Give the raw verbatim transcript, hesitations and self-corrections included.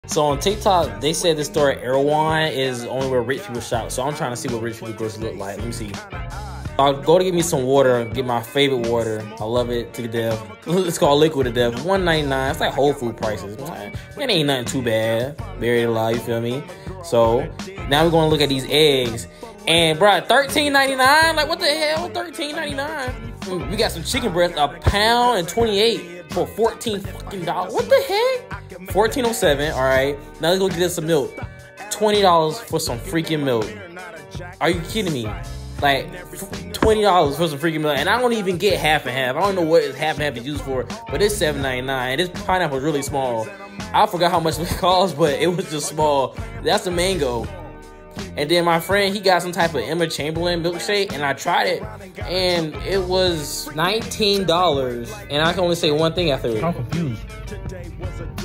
So on TikTok, they said the store Erewhon is only where rich people shop. So I'm trying to see what rich people groceries look like. Let me see. I'll go to get me some water, get my favorite water. I love it to death. It's called Liquid to Death. one ninety-nine. It's like Whole Food prices. It ain't nothing too bad. Buried alive, you feel me? So now we're gonna look at these eggs. And bro, thirteen ninety-nine. Like what the hell? thirteen ninety-nine. We got some chicken breast, a pound and twenty-eight for fourteen fucking dollars. What the heck? fourteen oh seven. All right. Now let's go get us some milk. twenty dollars for some freaking milk. Are you kidding me? Like twenty dollars for some freaking milk, and I don't even get half and half. I don't know what half and half is used for, but it's seven ninety-nine. This pineapple is really small. I forgot how much it cost, but it was just small. That's the mango. And then my friend, he got some type of Emma Chamberlain milkshake, and I tried it, and it was nineteen dollars. And I can only say one thing after it. I'm confused.